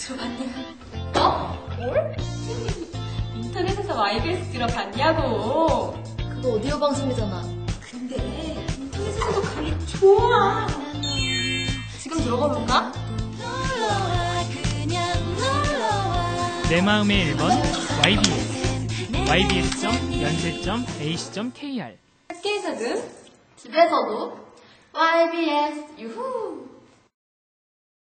들어봤냐? 뭘? 인터넷에서 YBS 들어봤냐고. 그거 오디오 방송이잖아. 근데 인터넷에서도 가기 좋아. 지금 들어볼까? 내 마음의 1번 YBS ybs.연세.ac.kr 학교에서든 집에서도 YBS 유후.